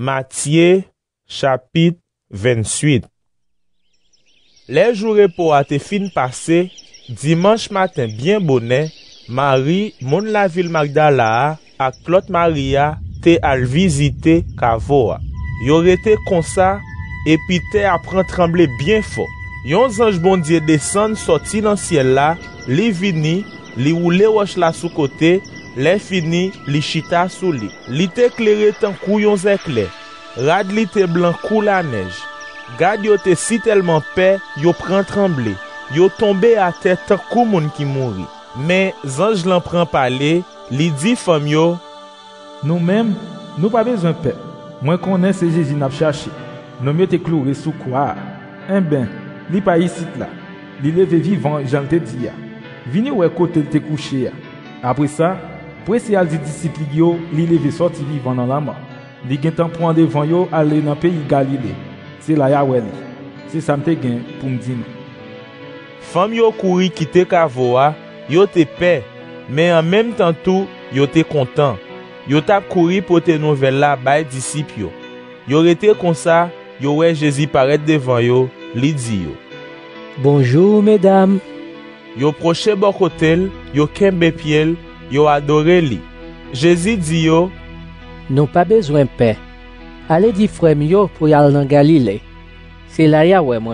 Matthieu chapitre 28. Les jours repos a te fin passé, dimanche matin bien bonnet, Marie, mon la ville Magdala, ak Claude Maria, te al visiter Cavoa. Yo rete comme ça, et puis te apprend trembler bien fort. Yon ange bon Dieu descend sorti dans ciel là, li vini, li roule roche la sous côté, li fini, li chita sous li. Li te éclairé tant kou yon éclair. Rad li te blanc kou la neige. Gade yo te si tellement paix, yo prend trembler. Yo tombé à terre tant kou moun ki mouri. Mais ange l'en prend parler, li dit femme yo, nous-mêmes, nous pas besoin de paix. Moi connais c'est Jésus n'a cherché. Nous mieux te cloué sous quoi. Ben, li pas ici là. Li levé vivant, j'en te dit. Vini ou côté te couché. Après ça, pressé al di disciple yo, li levé sorti vivant dans la mort. Li gen temps prendre devant yo aller dans pays Galilée. C'est là Yahweh. C'est ça m'te gen pour me dire. Femme yo couri quitter Cavoa, yo te paix, mais en même temps tout, yo te content. Yo tap couri pour te nouvelle là bay disciple yo. Yo rete comme ça, yo wè Jésus paraître devant yo, li di yo. Bonjour mesdames. Yo proche bon côté, yo kembe pied, yo adoré li. Jésus dit yo, nous pas besoin de paix. Allez di frère yo pour y aller dans Galilée. C'est là Yahweh moi.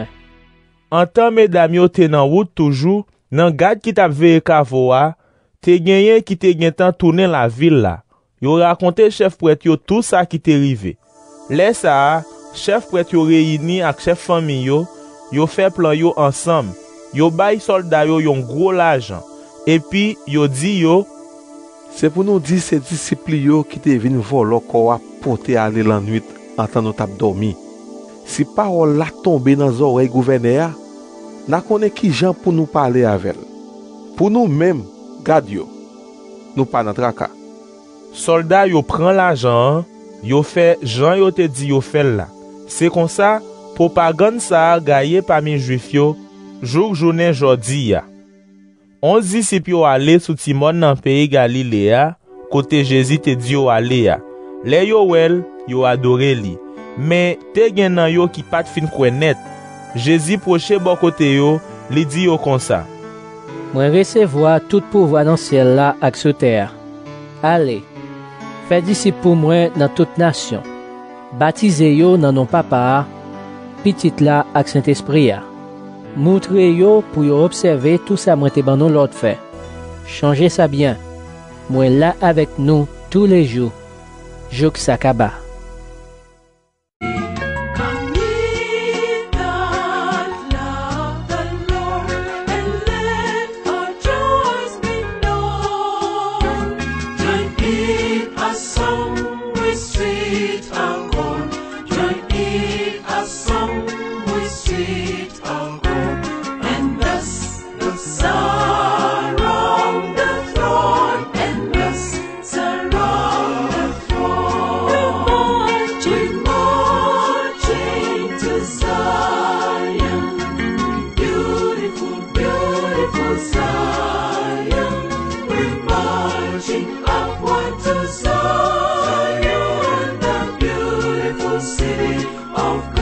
En temps mesdames yo te nan route toujours, nan gade qui t'a veye Cavoa, te genyen qui te gen temps tourner la ville là. Yo raconté chef prêtre yo tout ça qui te rivé. Lè ça, chef prêtre yo réuni ak chef famille yo fait plan yo ensemble. Yo bay soldat yo yon gros l'argent. Et puis yo dit yo, c'est pour nous dire ces disciples yo qui te vinn voler quoi pour te aller la nuit en temps nous t'a dormi. Si parole la tomber dans oreille gouverneur, n'a connaît qui gens pour nous parler avec. Pour nous même, garde yo. Nous pas dans tracas. Soldat yo prend l'argent, yo fait Jean yo te dit yo fait là. C'est comme ça propagande ça gagne parmi juif yo journée jodi ya. 11 disciples yo aller sous Timon dans pays Galilée côté Jésus te dit yo aller ya. Les yo wel yo adoré li. Mais te gen nan yo qui pat fin connaître. Jésus proche bon côté yo, li dit yo comme ça. Moi recevoir tout pouvoir dans ciel là ak sur terre. Allez, faites disciples pour moi dans toute nation. Baptisez yo dans nom papa, petit là ak Saint-Esprit. Montrez yo pour yo observer tout ça moi te ban nou l'autre fait. Changez ça bien. Moi là avec nous tous les jours. Jouk Sakaba. Upward to Zion, the beautiful city of God.